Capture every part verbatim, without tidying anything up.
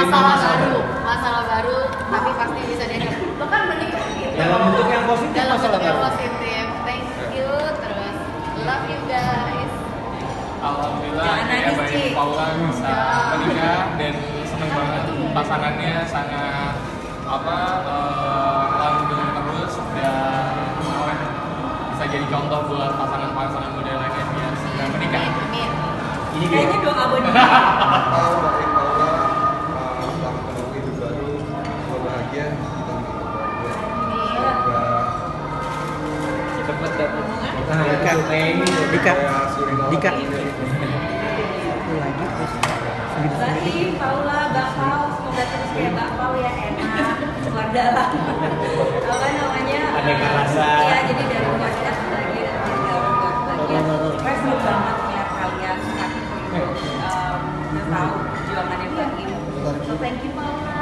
masalah baru, masalah baru, tapi pasti bisa diajak. Lo kan menikah gitu. Dalam bentuk yang positif, dalam masalah bentuk yang baru. positif. Thank you, terus love you guys. Alhamdulillah Jangan ya nangis, baik Ci. Paula bisa menikah dan seneng banget pasangannya sangat apa eh, langgeng terus dan apa ya, bisa jadi contoh buat pasangan-pasangan muda lainnya biar segera menikah. Amin. Ini dia. Kayaknya doa buat dia. Tahu Mbak Paula selamat menemui hidup baru, semoga bahagia kita bahagia. Semoga Cepet dapat. Omongan? Nah, Dika. Dika. kayak Suriname. Dika. Itu lagi terus segitu Bagi Paula, Bakpao, semoga terus kayak Bakpao ya, enak, keluar dalam. Apa namanya? Aneka rasa. Iya, jadi dari luar dalam lagi dan dari dalam luar bagian. Saya senang banget lihat kalian sakit untuk um, tahu perjuangannya Mbak Im. So thank you Paula.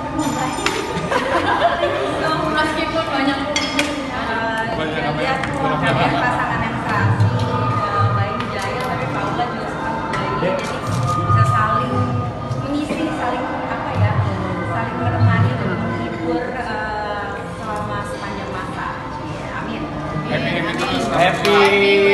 So, Meskipun banyak uh, Banyak apa ya? lihat kalian pasangan yang serasi, uh, Mbak Im Jaya, tapi Paula juga senang Mbak Im. Jadi bisa saling mengisi, saling apa ya, saling menemani dan menghibur uh, selama sepanjang masa. Amin. Happy happy terus. Happy.